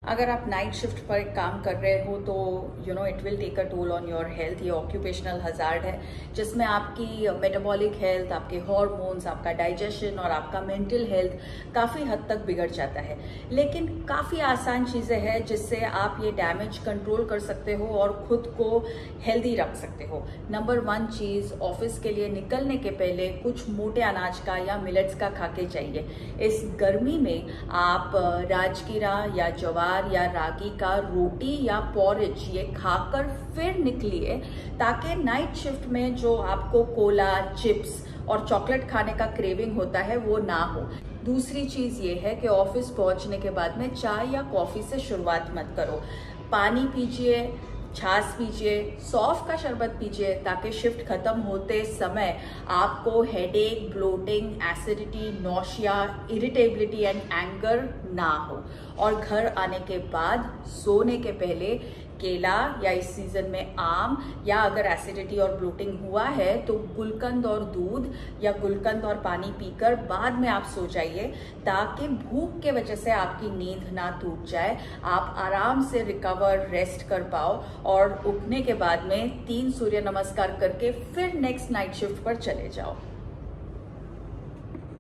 अगर आप night shift पर काम कर रहे हो तो it will take a toll on your health. ये ऑक्यूपेशनल हजार्ड है जिसमें आपकी मेटाबॉलिक हेल्थ, आपके हार्मोन्स, आपका डाइजेशन और आपका मेंटल हेल्थ काफ़ी हद तक बिगड़ जाता है। लेकिन काफ़ी आसान चीज़ें हैं जिससे आप ये डैमेज कंट्रोल कर सकते हो और खुद को हेल्दी रख सकते हो। नंबर 1 चीज़, ऑफिस के लिए निकलने के पहले कुछ मोटे अनाज का या मिलेट्स का खा के जाइए। इस गर्मी में आप राजगिरा या ज्वार या रागी का रोटी या पॉरेज ये खाकर फिर निकलिए, ताकि नाइट शिफ्ट में जो आपको कोला, चिप्स और चॉकलेट खाने का क्रेविंग होता है वो ना हो। दूसरी चीज ये है कि ऑफिस पहुंचने के बाद में चाय या कॉफी से शुरुआत मत करो। पानी पीजिए, छाछ पीजिए, सौंफ का शरबत पीजिए, ताकि शिफ्ट खत्म होते समय आपको headache, bloating, acidity, nausea, irritability and anger ना हो। और घर आने के बाद सोने के पहले केला या इस सीजन में आम, या अगर एसिडिटी और ब्लोटिंग हुआ है तो गुलकंद और दूध या गुलकंद और पानी पीकर बाद में आप सो जाइए, ताकि भूख के वजह से आपकी नींद ना टूट जाए, आप आराम से रिकवर, रेस्ट कर पाओ और उठने के बाद में 3 सूर्य नमस्कार करके फिर नेक्स्ट नाइट शिफ्ट पर चले जाओ।